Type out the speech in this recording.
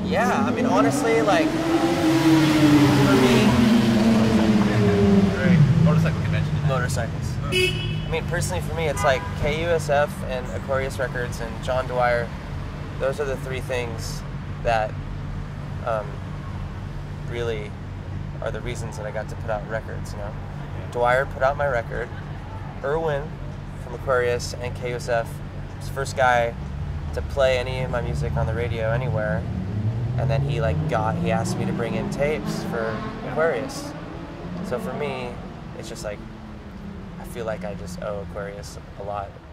Yeah, I mean, honestly, like, for me, Motorcycle convention. motorcycles. I mean, personally for me, it's like KUSF and Aquarius Records and John Dwyer. Those are the three things that really are the reasons that I got to put out records, you know? Dwyer put out my record. Irwin from Aquarius and KUSF was the first guy to play any of my music on the radio anywhere. And then he asked me to bring in tapes for Aquarius. So for me, it's just like, I feel like I just owe Aquarius a lot.